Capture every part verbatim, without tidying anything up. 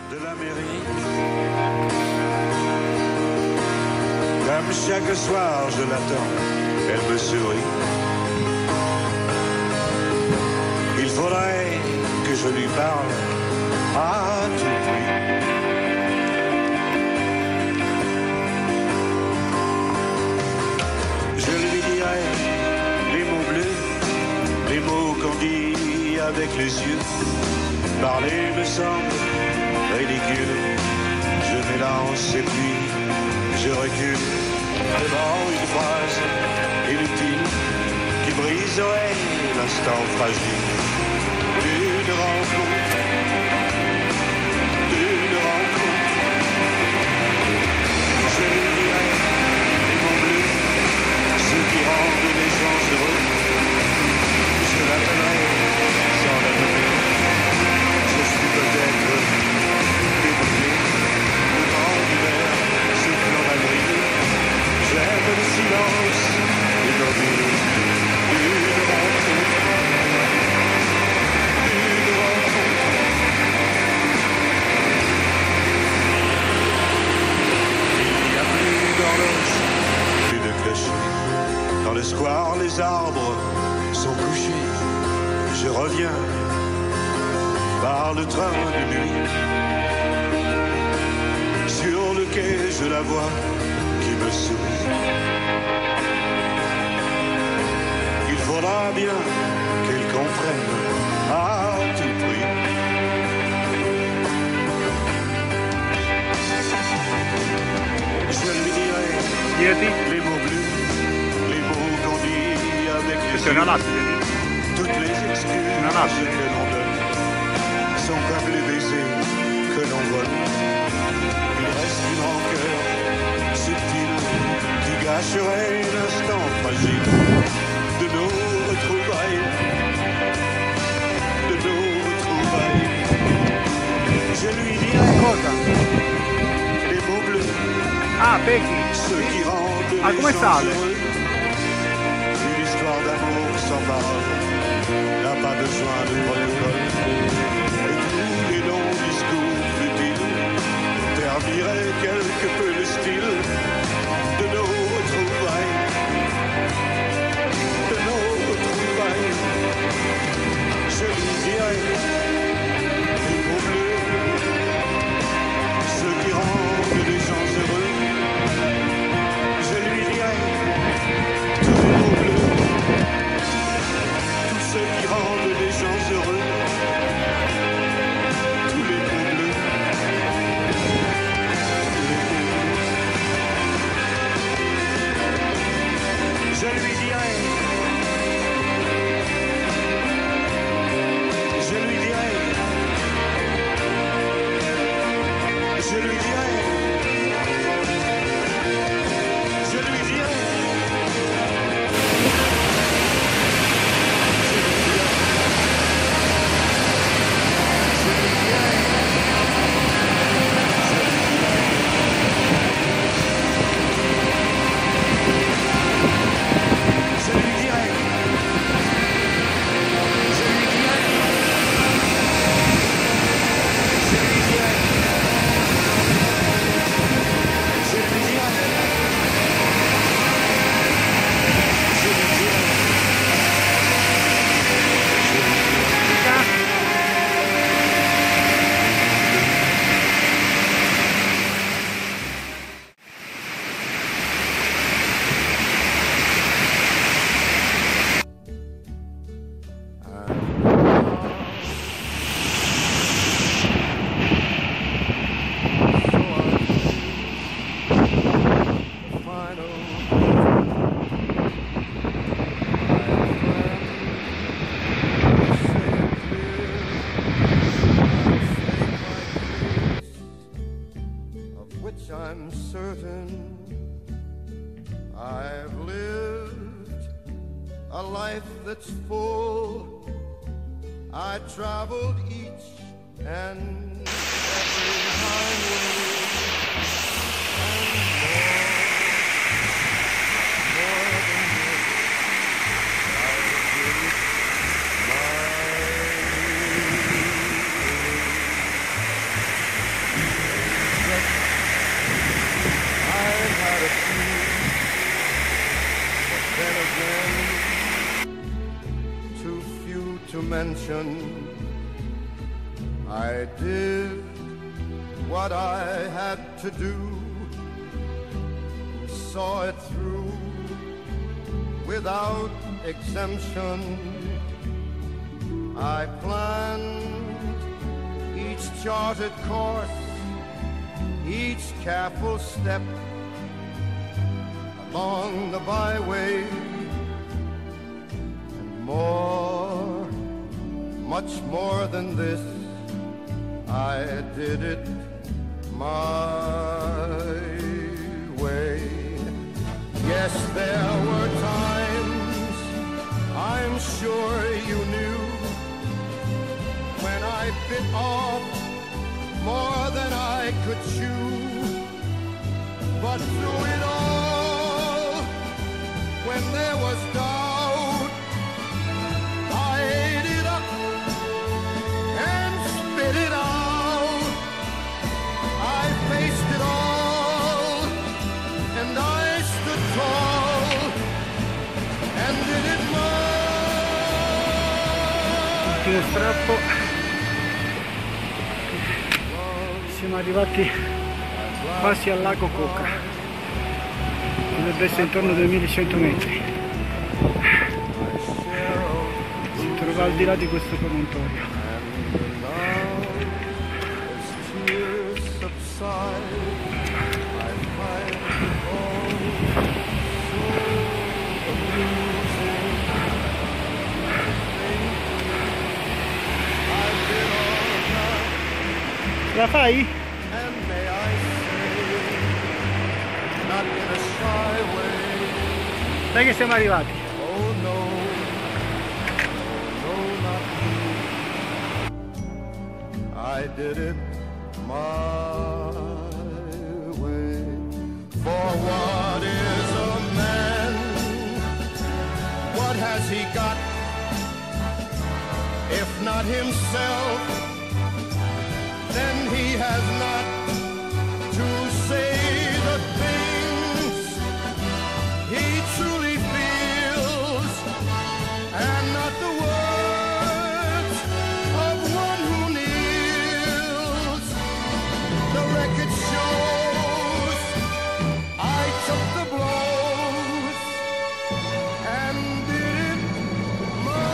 de l'Amérique. Comme chaque soir je l'attends, elle me sourit. Il faudrait que je lui parle à tout prix. Je lui dirai les mots bleus, les mots qu'on dit avec les yeux. Parler me semble ridicule. Je m'élance et puis je recule devant une phrase inutile qui briserait l'instant fragile d'une rencontre, d'une rencontre. Je lui dirai les mots bleus, ceux qui rendent les gens heureux. Je l'appellerai sans la nommer. Je suis peut-être débrouillé, le vent d'hiver souffle en avril. J'aime le silence immobile d'une rencontre, d'une rencontre. Il n'y a plus d'horloge, plus de clocher. Dans le square, les arbres sont couchés. Je reviens par le train de nuit. Sur le quai, je la vois qui me sourit. Il faudra bien qu'elle comprenne à tout prix. Je lui dirai les mots bleus, les mots qu'on dit avec les yeux. Toutes les excuses que l'on donne sont comme les baisers que l'on vole. Il reste une rancœur subtile qui gâcherait l'instant fragile de nos retrouvailles, de nos retrouvailles. Je lui dirai les mots bleus, ah, Becky, ceux qui rendent ah, les come gens sale? heureux. Une histoire d'amour sans parole n'a pas besoin de protocole. Et tous les longs discours futiles terniraient quelque peu le style de nos retrouvailles, de nos retrouvailles. Je lui dirai les mots bleus, ceux qui rendent les gens heureux. Je lui dirai tous les mots bleus, tous ceux qui rendent les gens heureux. Tous les mots bleus, tous les mots bleus. Je lui dirai, je lui dirai, je lui dirai, je lui dirai. I'm certain I've lived a life that's full. I traveled each and every highway and more, more than this, I did it my way. again, too few to mention. I did what I had to do, saw it through without exemption. I planned each charted course, each careful step along the byway, and more, much more than this, I did it my way. Yes, there were times, I'm sure you knew, when I bit off more than I could chew. But through it all, when there was doubt, I ate it up and spit it out. I faced it all, and I stood tall, and did it my Ultimo strappo. Siamo arrivati quasi al lago Coca, dovrebbe essere intorno ai duemilacento metri. Si trova al di là di questo promontorio. La fai? Dai che siamo arrivati. Oh no, no, not me. I did it my way. For what is a man? What has he got? If not himself, then he has not to say the things he truly feels, and not the words of one who kneels. The record shows I took the blows and did it my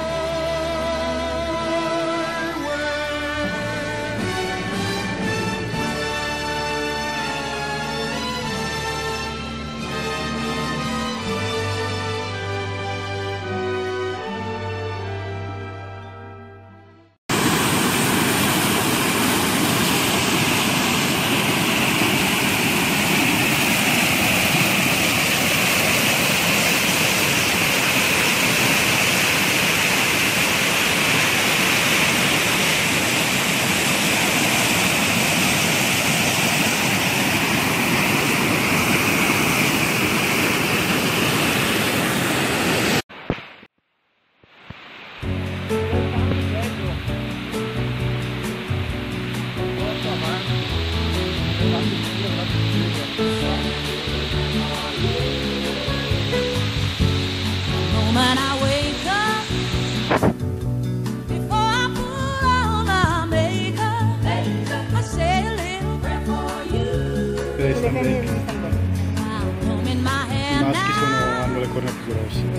moment I wake up, before I put on my makeup, I say a little prayer for you. I I'm combing my hair maschi sono, now. hanno le corna più grosse.